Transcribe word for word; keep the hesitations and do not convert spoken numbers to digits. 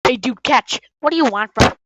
Hey, dude, catch. What do you want from